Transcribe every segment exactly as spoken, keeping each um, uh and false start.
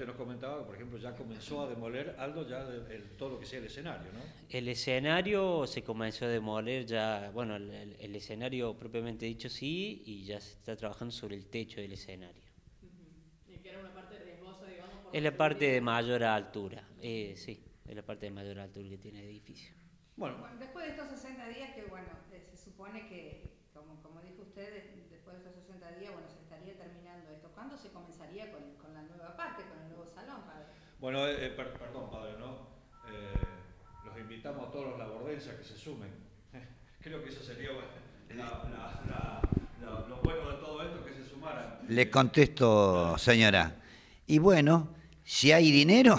usted nos comentaba que, por ejemplo, ya comenzó a demoler algo ya de, el, todo lo que sea el escenario, ¿no? El escenario se comenzó a demoler ya, bueno, el, el- el escenario propiamente dicho sí, y ya se está trabajando sobre el techo del escenario. Ujú. Y que era una parte riesgosa, digamos, por Es la la parte de seguridad. mayor altura, eh, sí, es la parte de mayor altura que tiene el edificio. Bueno, Bueno, después de estos sesenta días, que bueno, eh, se supone que, como, como dijo usted, de- después de estos sesenta días, bueno, se estaría terminando esto. ¿Cuándo se comenzaría con, con la nueva parte, con el nuevo salón, padre? bueno, eh, per, perdón, padre, ¿no? Eh, los invitamos a todos los labordenses a que se sumen. Creo que eso sería la, la, la, la, lo bueno de todo esto, que se sumaran. Le contesto, señora. Y bueno, si hay dinero,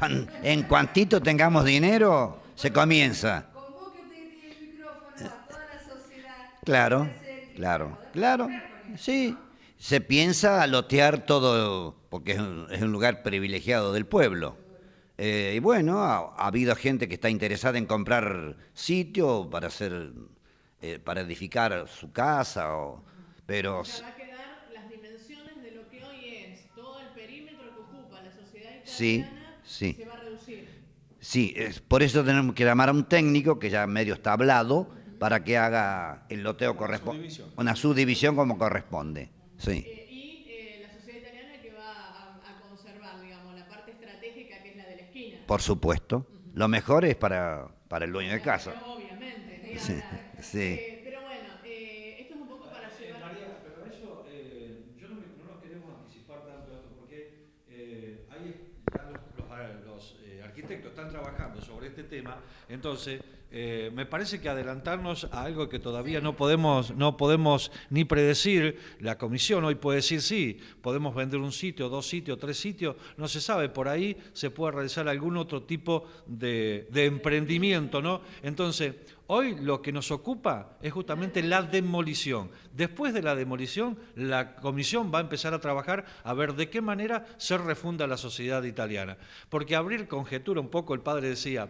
en cuantito tengamos dinero, se comienza. Convoque usted que tiene el micrófono a toda la sociedad. Claro, Hacer- claro, poder claro. colaborar con esto, Sí, ¿no? se piensa lotear todo, porque es un, es un lugar privilegiado del pueblo. Eh, y bueno, ha, ha habido gente que está interesada en comprar sitio para hacer, eh, para edificar su casa, o, pero O sea, va a quedar las dimensiones de lo que hoy es todo el perímetro que ocupa la sociedad sí, italiana, sí. se va a reducir. Sí, es, por eso tenemos que llamar a un técnico que ya medio está hablado para que haga el loteo correspondiente, una subdivisión como corresponde. Sí, Eh, y eh, la sociedad italiana que va a, a conservar, digamos, la parte estratégica que es la de la esquina. por supuesto. Lo mejor es para, para el dueño de casa. Obviamente, ni Sí, hablar. sí. Eh, pero bueno, eh, esto es un poco para Eh, llevar... María, pero eso, eh, yo no, me, no nos queremos anticipar tanto esto, porque eh, hay ya los, los, los eh, arquitectos están trabajando sobre este tema, entonces eh, me parece que adelantarnos a algo que todavía no podemos, no podemos ni predecir. La comisión hoy puede decir sí, podemos vender un sitio, dos sitios, tres sitios, no se sabe, por ahí se puede realizar algún otro tipo de, de emprendimiento, ¿no? Entonces, hoy lo que nos ocupa es justamente la demolición. Después de la demolición, la comisión va a empezar a trabajar a ver de qué manera se refunda la sociedad italiana. Porque abrir conjetura un poco, el padre decía,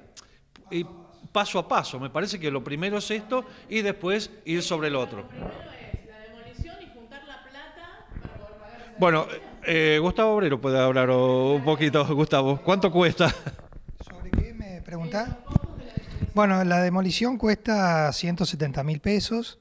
y paso a paso, me parece que lo primero es esto y después ir sobre el otro. Lo primero es la demolición y juntar la plata para poder pagar esa Bueno, demolición. eh, Gustavo Obrero puede hablar un poquito. Gustavo, ¿cuánto cuesta? ¿Sobre qué me preguntás? Los costos de la demolición. Bueno, la demolición cuesta ciento setenta mil pesos.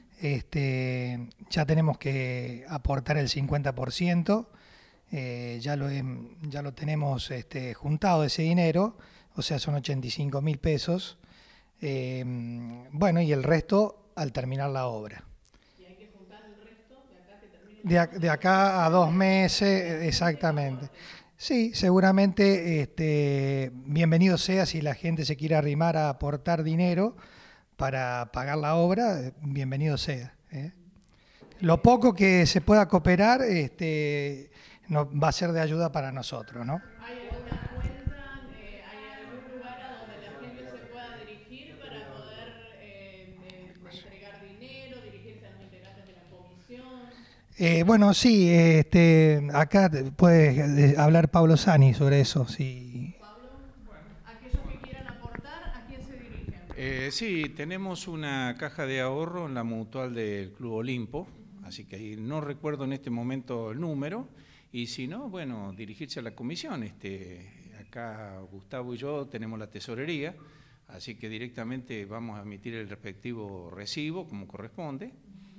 Este, ya tenemos que aportar el cincuenta por ciento. Eh, ya, lo hem- ya lo tenemos este, juntado ese dinero, o sea, son ochenta y cinco mil pesos. Eh, bueno, y el resto al terminar la obra. Y hay que juntar el resto de acá que termine. De, ac- de acá a dos meses, exactamente. Sí, seguramente este, bienvenido sea si la gente se quiere arrimar a aportar dinero para pagar la obra, eh, bienvenido sea. ¿eh? Lo poco que se pueda cooperar este, no, va a ser de ayuda para nosotros, ¿no? ¿Hay alguna cuenta, eh, hay algún lugar a donde la gente se pueda dirigir para poder eh, eh, entregar dinero, dirigirse a los integrantes de la comisión? Eh, bueno, sí, este, acá te- puede eh, hablar Pablo Sani sobre eso, sí. Pablo, aquellos que quieran aportar, ¿a quién se dirigen? Eh, sí, tenemos una caja de ahorro en la mutual del Club Olimpo, así que ahí no recuerdo en este momento el número, y si no, bueno, dirigirse a la comisión. Este, acá Gustavo y yo tenemos la tesorería, así que directamente vamos a emitir el respectivo recibo como corresponde.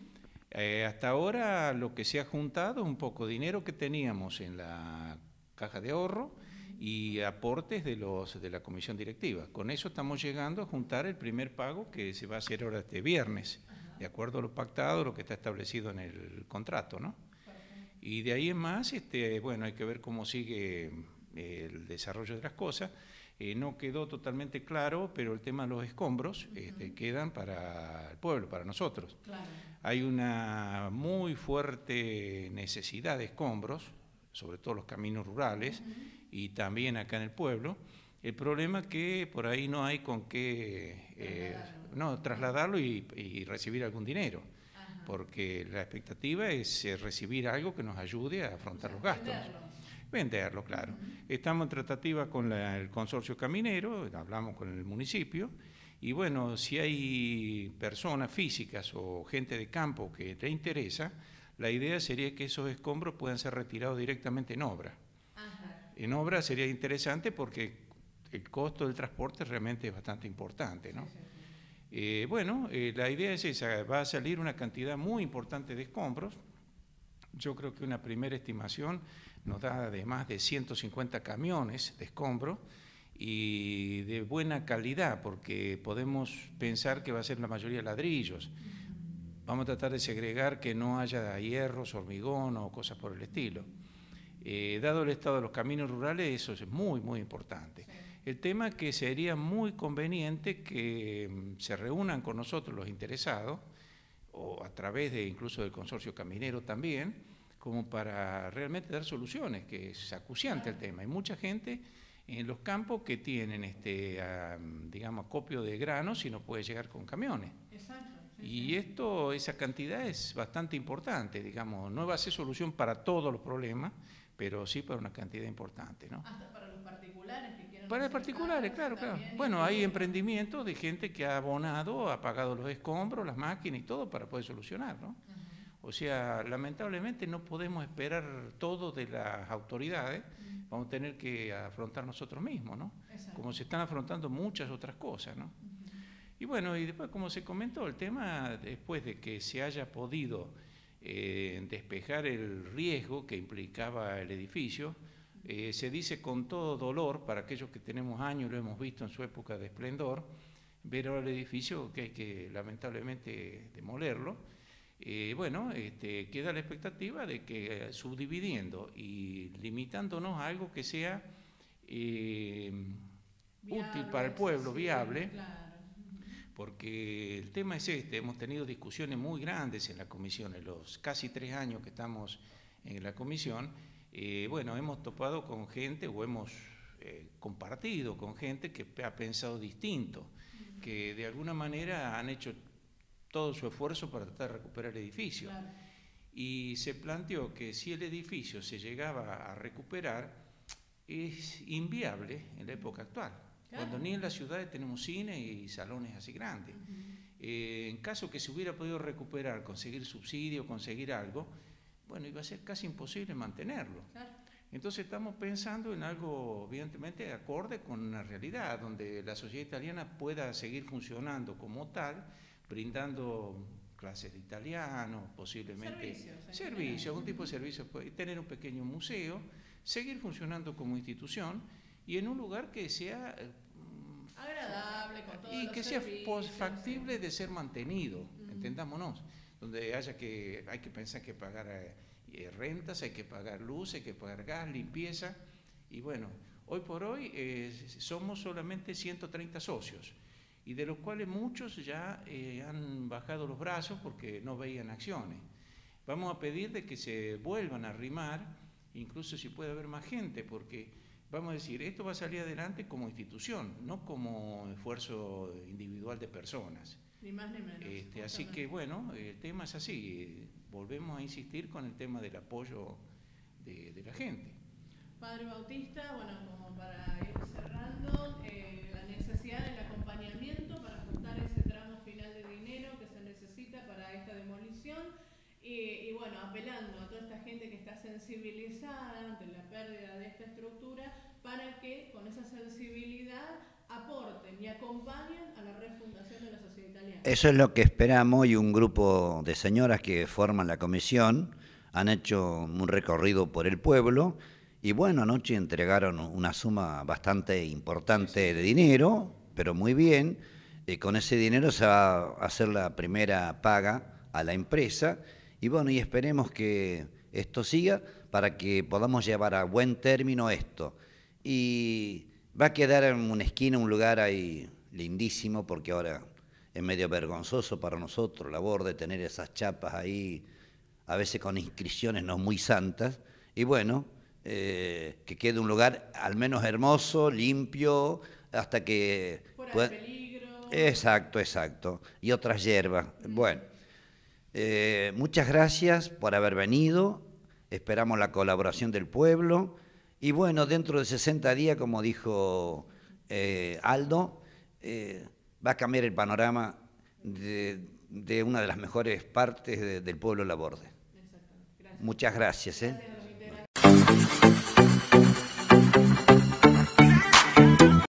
Eh, hasta ahora lo que se ha juntado es un poco de dinero que teníamos en la caja de ahorro y aportes de los de la comisión directiva. Con eso estamos llegando a juntar el primer pago que se va a hacer ahora este viernes, de acuerdo a lo pactado, lo que está establecido en el contrato, ¿no? Y de ahí en más, este, bueno, hay que ver cómo sigue eh, el desarrollo de las cosas. Eh, no quedó totalmente claro, pero el tema de los escombros este, quedan para el pueblo, para nosotros. Claro. Hay una muy fuerte necesidad de escombros, sobre todo los caminos rurales, uh-huh. y también acá en el pueblo. El problema es que por ahí no hay con qué eh, no, trasladarlo y, y recibir algún dinero, uh-huh. porque la expectativa es eh, recibir algo que nos ayude a afrontar los gastos. Venderlo. Venderlo, claro. Uh-huh. Estamos en tratativa con la, el consorcio caminero, hablamos con el municipio, y bueno, si hay personas físicas o gente de campo que te interesa, la idea sería que esos escombros puedan ser retirados directamente en obra. Ajá. en obra sería interesante porque el costo del transporte realmente es bastante importante, ¿no? Sí, sí, sí. Eh, bueno, eh, la idea es esa, va a salir una cantidad muy importante de escombros. Yo creo que una primera estimación nos da de más de ciento cincuenta camiones de escombros y de buena calidad, porque podemos pensar que va a ser la mayoría ladrillos. Vamos a tratar de segregar que no haya hierros, hormigón o cosas por el estilo. Eh, dado el estado de los caminos rurales, eso es muy, muy importante. El tema es que sería muy conveniente que se reúnan con nosotros los interesados, o a través de incluso del consorcio caminero también, como para realmente dar soluciones, que es acuciante el tema. Hay mucha gente en los campos que tienen, este, um, digamos, acopio de granos y no puede llegar con camiones. Exacto. Sí, y sí. esto, esa cantidad es bastante importante, digamos, no va a ser solución para todos los problemas, pero sí para una cantidad importante, ¿no? Hasta para los particulares que quieran. Para los particulares, claro, claro. Bueno, hay emprendimientos de gente que ha abonado, ha pagado los escombros, las máquinas y todo para poder solucionar, ¿no? Uh-huh. O sea, lamentablemente no podemos esperar todo de las autoridades, uh-huh. Vamos a tener que afrontar nosotros mismos, ¿no? Exacto. Como se están afrontando muchas otras cosas, ¿no? Uh-huh. Y bueno, y después, como se comentó, el tema, después de que se haya podido eh, despejar el riesgo que implicaba el edificio, eh, se dice con todo dolor, para aquellos que tenemos años, lo hemos visto en su época de esplendor, ver ahora el edificio que hay que lamentablemente demolerlo. Eh, bueno, este, queda la expectativa de que subdividiendo y limitándonos a algo que sea eh, viable, útil para el pueblo, viable, claro. Porque el tema es este, hemos tenido discusiones muy grandes en la comisión, en los casi tres años que estamos en la comisión, eh, bueno, hemos topado con gente o hemos eh, compartido con gente que ha pensado distinto, uh-huh. Que de alguna manera han hecho todo su esfuerzo para tratar de recuperar el edificio. Claro. Y se planteó que si el edificio se llegaba a recuperar, es inviable en la época actual. Claro. Cuando ni en las ciudades tenemos cine y salones así grandes. Uh-huh. Eh, en caso que se hubiera podido recuperar, conseguir subsidio, conseguir algo, bueno, iba a ser casi imposible mantenerlo. Claro. Entonces estamos pensando en algo evidentemente acorde con una realidad, donde la sociedad italiana pueda seguir funcionando como tal, brindando clases de italiano, posiblemente servicios, servicio, algún tipo de servicio, tener un pequeño museo, seguir funcionando como institución y en un lugar que sea agradable, con todos y que los sea servicios, factible sí. De ser mantenido, uh-huh. Entendámonos, donde haya que, hay que pensar que pagar eh, rentas, hay que pagar luz, hay que pagar gas, limpieza, y bueno, hoy por hoy eh, somos solamente ciento treinta socios, y de los cuales muchos ya eh, han bajado los brazos porque no veían acciones. Vamos a pedir de que se vuelvan a arrimar, incluso si puede haber más gente, porque vamos a decir, esto va a salir adelante como institución, no como esfuerzo individual de personas. Ni más ni menos. Este, así que bueno, el tema es así, volvemos a insistir con el tema del apoyo de, de la gente. Padre Bautista, bueno, como para ir cerrando, eh, la necesidad del acompañamiento para juntar ese tramo final de dinero que se necesita para esta demolición y, y bueno, apelando a toda esta gente que está sensibilizada ante la pérdida de esta estructura para que con esa sensibilidad aporten y acompañen a la refundación de la sociedad italiana. Eso es lo que esperamos y un grupo de señoras que forman la comisión han hecho un recorrido por el pueblo. Y bueno, anoche entregaron una suma bastante importante de dinero, pero muy bien. Y con ese dinero se va a hacer la primera paga a la empresa. Y bueno, y esperemos que esto siga para que podamos llevar a buen término esto. Y va a quedar en una esquina, un lugar ahí lindísimo, porque ahora es medio vergonzoso para nosotros la labor de tener esas chapas ahí, a veces con inscripciones no muy santas. Y bueno, Eh, que quede un lugar al menos hermoso, limpio, hasta que... Fuera pueda... de peligro. Exacto, exacto. Y otras hierbas. Mm. Bueno, eh, muchas gracias por haber venido, esperamos la colaboración del pueblo, y bueno, dentro de sesenta días, como dijo eh, Aldo, eh, va a cambiar el panorama de, de una de las mejores partes de, del pueblo Laborde. Exacto. Gracias. Muchas gracias. ¿eh? Gracias.